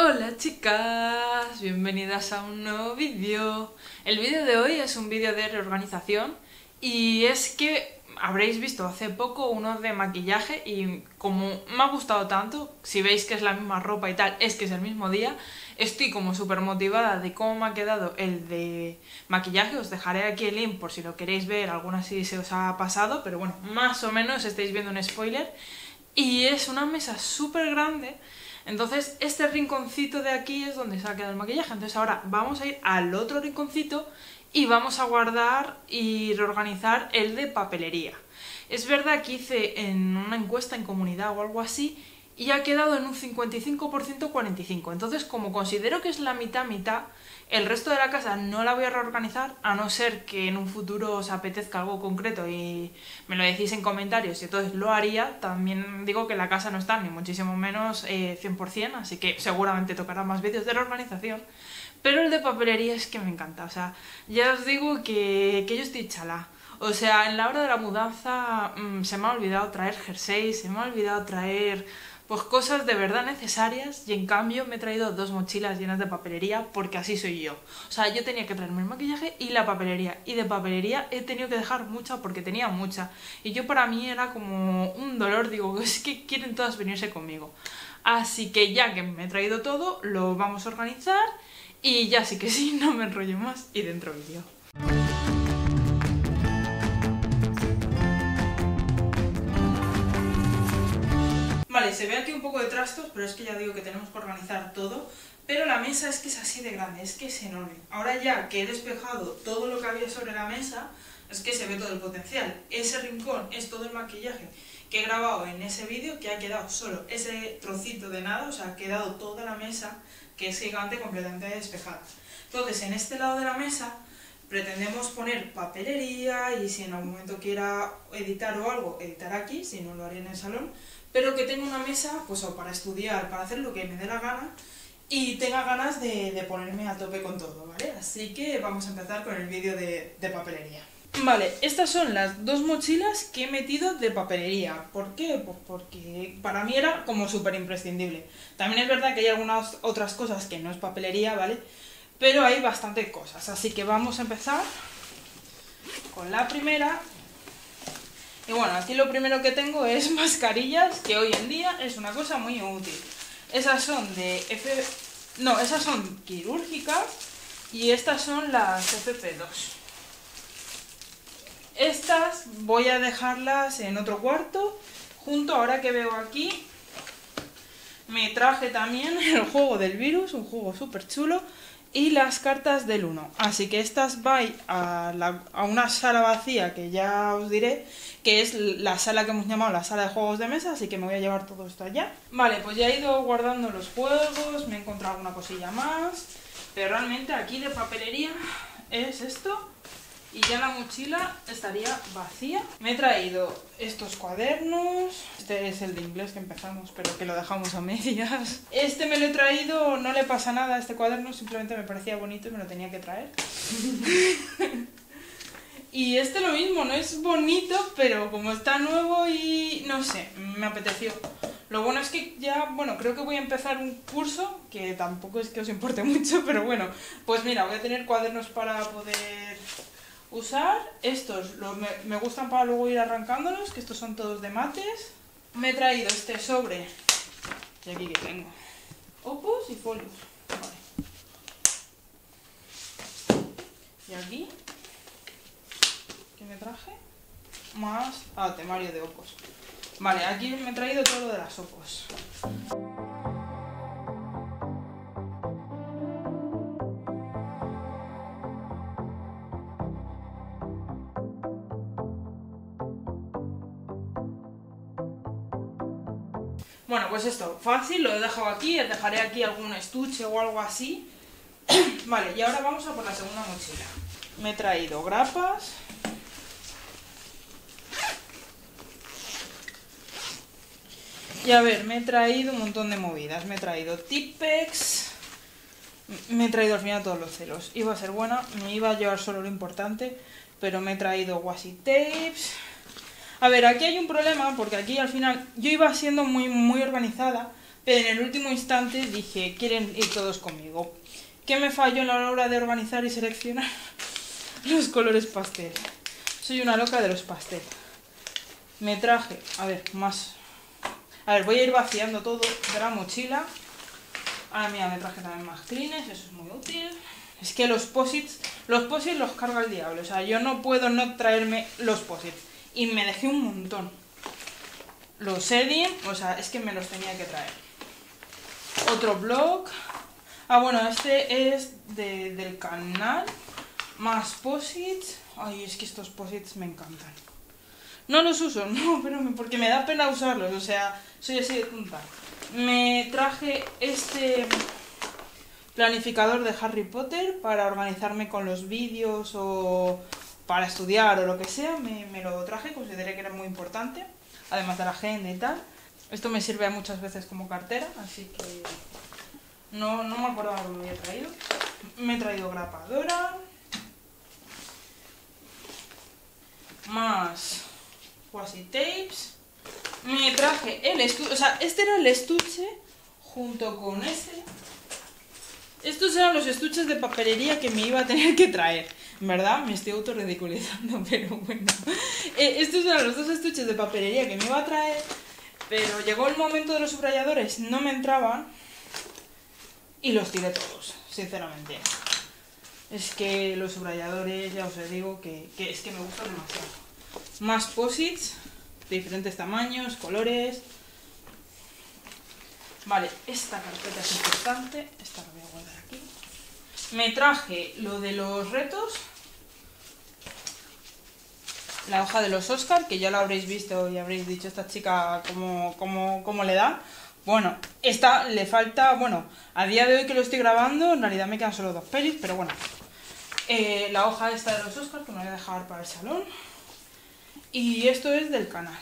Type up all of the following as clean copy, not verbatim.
Hola chicas, bienvenidas a un nuevo vídeo. El vídeo de hoy es un vídeo de reorganización y es que habréis visto hace poco uno de maquillaje y como me ha gustado tanto, si veis que es la misma ropa y tal, es que es el mismo día, estoy como súper motivada de cómo me ha quedado el de maquillaje. Os dejaré aquí el link por si lo queréis ver, alguna si se os ha pasado, pero bueno, más o menos estáis viendo un spoiler. Y es una mesa súper grande. Entonces este rinconcito de aquí es donde se ha quedado el maquillaje. Entonces ahora vamos a ir al otro rinconcito y vamos a guardar y reorganizar el de papelería. Es verdad que hice en una encuesta en comunidad o algo así y ha quedado en un 55% 45%. Entonces, como considero que es la mitad, el resto de la casa no la voy a reorganizar, a no ser que en un futuro os apetezca algo concreto y me lo decís en comentarios y entonces lo haría. También digo que la casa no está ni muchísimo menos 100%, así que seguramente tocará más vídeos de reorganización. Pero el de papelería es que me encanta, o sea, ya os digo que yo estoy chala. O sea, en la hora de la mudanza se me ha olvidado traer jerseys, se me ha olvidado traer pues cosas de verdad necesarias y en cambio me he traído 2 mochilas llenas de papelería porque así soy yo. O sea, yo tenía que traerme el maquillaje y la papelería, y de papelería he tenido que dejar mucha porque tenía mucha y yo, para mí era como un dolor, digo, es que quieren todas venirse conmigo. Así que ya que me he traído todo, lo vamos a organizar y ya sí que sí, no me enrollo más y dentro vídeo. Vale, se ve aquí un poco de trastos, pero es que ya digo que tenemos que organizar todo. Pero la mesa es que es así de grande, es que es enorme. Ahora ya que he despejado todo lo que había sobre la mesa, es que se ve todo el potencial. Ese rincón es todo el maquillaje que he grabado en ese vídeo, que ha quedado solo ese trocito de nada, o sea, ha quedado toda la mesa, que es gigante, completamente despejada. Entonces, en este lado de la mesa pretendemos poner papelería y si en algún momento quiera editar o algo, editar aquí, si no lo haré en el salón, pero que tenga una mesa pues o para estudiar, para hacer lo que me dé la gana y tenga ganas de ponerme a tope con todo, ¿vale? Así que vamos a empezar con el vídeo de papelería. Vale, estas son las 2 mochilas que he metido de papelería. ¿Por qué? Pues porque para mí era como súper imprescindible. También es verdad que hay algunas otras cosas que no es papelería, ¿vale? Pero hay bastantes cosas, así que vamos a empezar con la primera. Y bueno, aquí lo primero que tengo es mascarillas, que hoy en día es una cosa muy útil. Esas son esas son quirúrgicas y estas son las FP2. Estas voy a dejarlas en otro cuarto, junto. Ahora que veo aquí, me traje también el juego del virus, un juego súper chulo, y las cartas del 1. Así que estas vais a una sala vacía que ya os diré, que es la sala que hemos llamado la sala de juegos de mesa, así que me voy a llevar todo esto allá. Vale, pues ya he ido guardando los juegos, me he encontrado alguna cosilla más, pero realmente aquí de papelería es esto. Y ya la mochila estaría vacía. Me he traído estos cuadernos. Este es el de inglés que empezamos, pero que lo dejamos a medias. Este me lo he traído, no le pasa nada a este cuaderno, simplemente me parecía bonito y me lo tenía que traer. Y este lo mismo, no es bonito, pero como está nuevo y no sé, me apeteció. Lo bueno es que ya, bueno, creo que voy a empezar un curso, que tampoco es que os importe mucho, pero bueno, pues mira, voy a tener cuadernos para poder usar. Estos me gustan para luego ir arrancándolos, que estos son todos de mates. Me he traído este sobre, y aquí que tengo opus y folios. Vale. Y aquí, ¿qué me traje? Más temario de opus. Vale, aquí me he traído todo lo de las opus. Bueno, pues esto, fácil, lo he dejado aquí, dejaré aquí algún estuche o algo así. Vale, y ahora vamos a por la segunda mochila. Me he traído grapas. Y a ver, me he traído un montón de movidas. Me he traído Tipex. Me he traído al final todos los celos. Iba a ser buena, me iba a llevar solo lo importante, pero me he traído washi tapes. A ver, aquí hay un problema, porque aquí al final yo iba siendo muy organizada, pero en el último instante dije, quieren ir todos conmigo. ¿Qué me falló a la hora de organizar y seleccionar? Los colores pastel. Soy una loca de los pastel. Me traje, a ver, más... A ver, voy a ir vaciando todo de la mochila. Ah, mira, me traje también más clines, eso es muy útil. Es que los posits los carga el diablo. O sea, yo no puedo no traerme los posits. Y me dejé un montón. Los Edding, o sea, es que me los tenía que traer. Otro blog. Ah, bueno, este es del canal. Más posits. Ay, es que estos posits me encantan. No los uso, no, pero porque me da pena usarlos. O sea, soy así de tonta. Me traje este planificador de Harry Potter para organizarme con los vídeos o para estudiar o lo que sea. Me lo traje, consideré que era muy importante, además de la agenda y tal. Esto me sirve muchas veces como cartera, así que no me acordaba lo que me había traído. Me he traído grapadora, más washi tapes. Me traje el estuche, o sea, este era el estuche junto con este. Estos eran los estuches de papelería que me iba a tener que traer. En verdad, me estoy autorridiculizando, pero bueno. Estos eran los dos estuches de papelería que me iba a traer, pero llegó el momento de los subrayadores, no me entraban y los tiré todos, sinceramente. Es que los subrayadores, ya os digo, que es que me gustan demasiado. Más posits de diferentes tamaños, colores. Vale, esta carpeta es importante. Esta la voy a guardar aquí. Me traje lo de los retos. La hoja de los Oscar, que ya la habréis visto y habréis dicho, esta chica cómo le da. Bueno, esta le falta, bueno, a día de hoy que lo estoy grabando, en realidad me quedan solo 2 pelis, pero bueno. La hoja esta de los Oscar, que me voy a dejar para el salón. Y esto es del canal.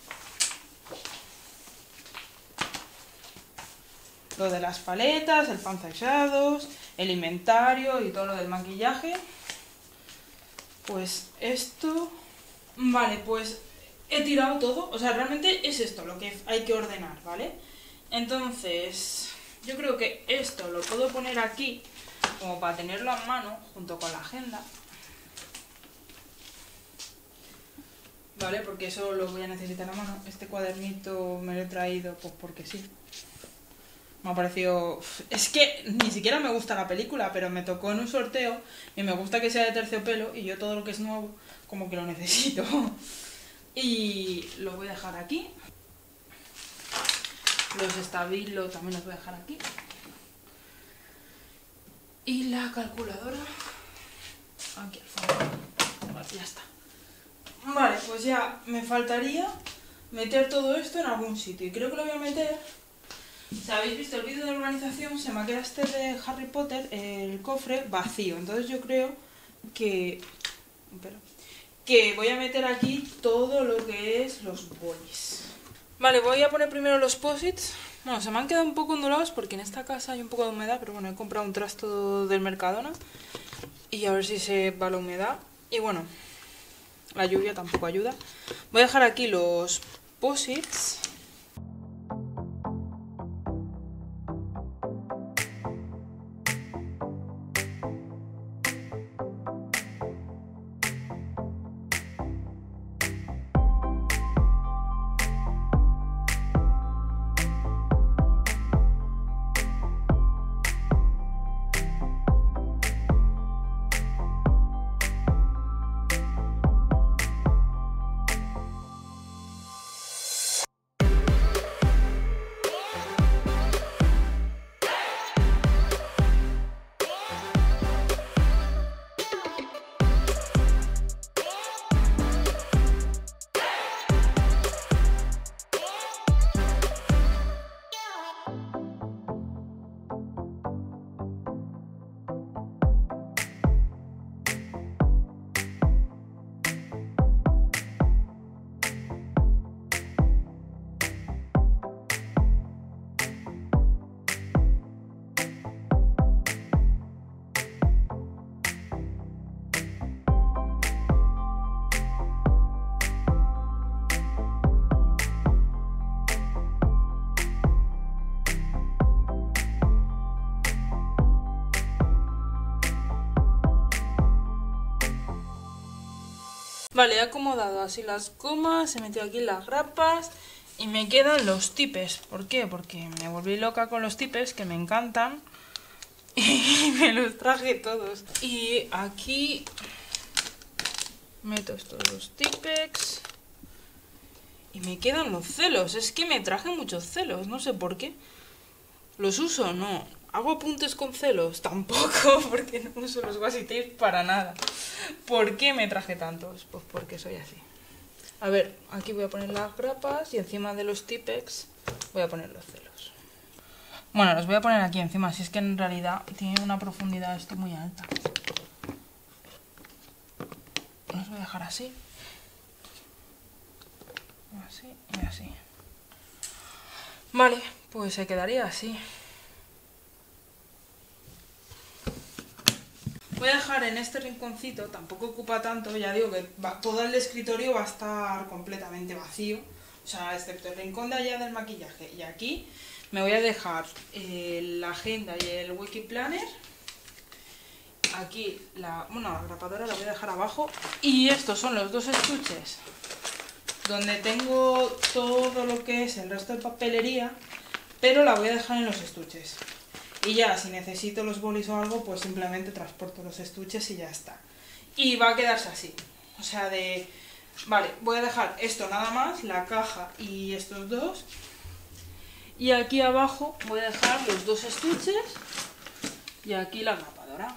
Lo de las paletas, el Fancy Shadows, el inventario y todo lo del maquillaje. Pues esto... Vale, pues he tirado todo. O sea, realmente es esto lo que hay que ordenar, ¿vale? Entonces, yo creo que esto lo puedo poner aquí como para tenerlo a mano junto con la agenda. ¿Vale? Porque eso lo voy a necesitar a mano. Este cuadernito me lo he traído pues porque sí. Me ha parecido... Es que ni siquiera me gusta la película, pero me tocó en un sorteo y me gusta que sea de terciopelo y yo todo lo que es nuevo como que lo necesito. Y lo voy a dejar aquí. Los estabilos también los voy a dejar aquí. Y la calculadora aquí al fondo. Vale, ya está. Vale, pues ya me faltaría meter todo esto en algún sitio. Y creo que lo voy a meter... Si habéis visto el vídeo de organización, se me ha quedado este de Harry Potter, el cofre vacío. Entonces yo creo que voy a meter aquí todo lo que es los bolis. Vale, voy a poner primero los posits. Bueno, se me han quedado un poco ondulados porque en esta casa hay un poco de humedad, pero bueno, he comprado un trasto del Mercadona y a ver si se va la humedad. Y bueno, la lluvia tampoco ayuda. Voy a dejar aquí los posits. Vale, he acomodado así las gomas, he metido aquí las grapas y me quedan los tipes. ¿Por qué? Porque me volví loca con los tipes, que me encantan, y me los traje todos. Y aquí meto estos dos tipex y me quedan los celos. Es que me traje muchos celos, no sé por qué. ¿Los uso? No. ¿Hago apuntes con celos? Tampoco, porque no uso los washi tapes para nada. ¿Por qué me traje tantos? Pues porque soy así. A ver, aquí voy a poner las grapas y encima de los tipex voy a poner los celos. Bueno, los voy a poner aquí encima, si es que en realidad tiene una profundidad esto muy alta. Los voy a dejar así. Así y así. Vale, pues se quedaría así. Voy a dejar en este rinconcito, tampoco ocupa tanto, ya digo que todo el escritorio va a estar completamente vacío, o sea, excepto el rincón de allá del maquillaje. Y aquí me voy a dejar la agenda y el wiki planner. Aquí la grapadora la voy a dejar abajo. Y estos son los dos estuches donde tengo todo lo que es el resto de papelería, pero la voy a dejar en los estuches. Y ya, si necesito los bolis o algo, pues simplemente transporto los estuches y ya está. Y va a quedarse así. O sea, vale, voy a dejar esto nada más, la caja y estos dos. Y aquí abajo voy a dejar los dos estuches y aquí la grapadora.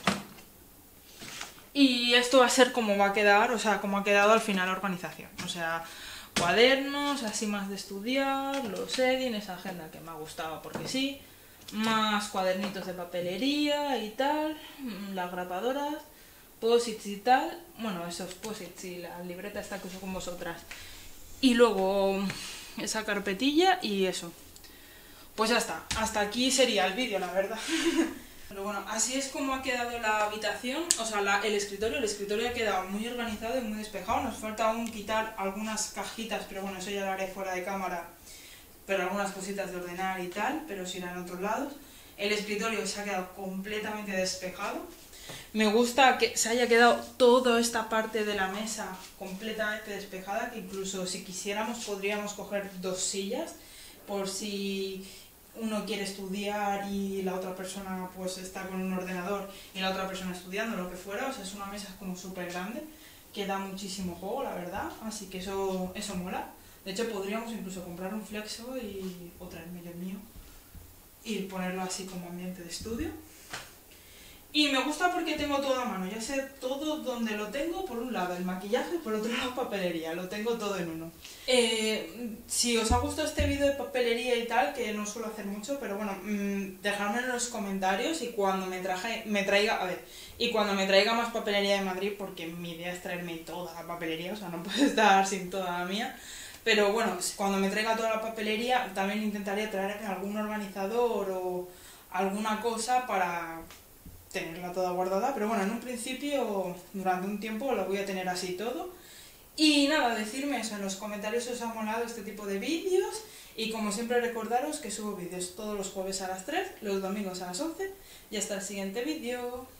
Y esto va a ser como va a quedar, o sea, como ha quedado al final la organización. O sea, cuadernos, así más de estudiar, los Edin, esa agenda que me ha gustado porque sí. Más cuadernitos de papelería y tal, las grapadoras, posits y tal, bueno, esos posits y la libreta esta que uso con vosotras. Y luego esa carpetilla y eso. Pues ya está, hasta aquí sería el vídeo, la verdad. Pero bueno, así es como ha quedado la habitación, o sea, el escritorio ha quedado muy organizado y muy despejado. Nos falta aún quitar algunas cajitas, pero bueno, eso ya lo haré fuera de cámara. Pero algunas cositas de ordenar y tal, pero si irán a otros lados. El escritorio se ha quedado completamente despejado. Me gusta que se haya quedado toda esta parte de la mesa completamente despejada, que incluso si quisiéramos podríamos coger dos sillas, por si uno quiere estudiar y la otra persona pues está con un ordenador y la otra persona estudiando, lo que fuera. O sea, es una mesa como súper grande, que da muchísimo juego, la verdad, así que eso mola. De hecho, podríamos incluso comprar un flexo o traerme el mío y ponerlo así como ambiente de estudio. Y me gusta porque tengo todo a mano, ya sé todo donde lo tengo. Por un lado el maquillaje, por otro lado papelería, lo tengo todo en uno. Si os ha gustado este vídeo de papelería y tal, que no suelo hacer mucho, pero bueno, dejadme en los comentarios y cuando me traiga más papelería de Madrid, porque mi idea es traerme toda la papelería, o sea, no puedo estar sin toda la mía. Pero bueno, cuando me traiga toda la papelería, también intentaría traerme algún organizador o alguna cosa para tenerla toda guardada. Pero bueno, en un principio, durante un tiempo, lo voy a tener así todo. Y nada, decirme eso en los comentarios si os ha molado este tipo de vídeos. Y como siempre, recordaros que subo vídeos todos los jueves a las 3, los domingos a las 11. Y hasta el siguiente vídeo.